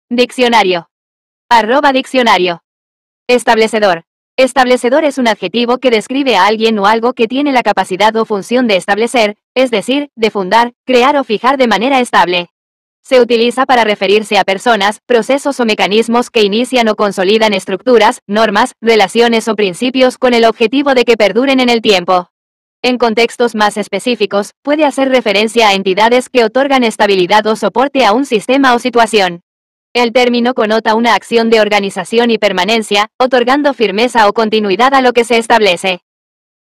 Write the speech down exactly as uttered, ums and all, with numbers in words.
Diccionario. Arroba diccionario. Establecedor. Establecedor es un adjetivo que describe a alguien o algo que tiene la capacidad o función de establecer, es decir, de fundar, crear o fijar de manera estable. Se utiliza para referirse a personas, procesos o mecanismos que inician o consolidan estructuras, normas, relaciones o principios con el objetivo de que perduren en el tiempo. En contextos más específicos, puede hacer referencia a entidades que otorgan estabilidad o soporte a un sistema o situación. El término connota una acción de organización y permanencia, otorgando firmeza o continuidad a lo que se establece.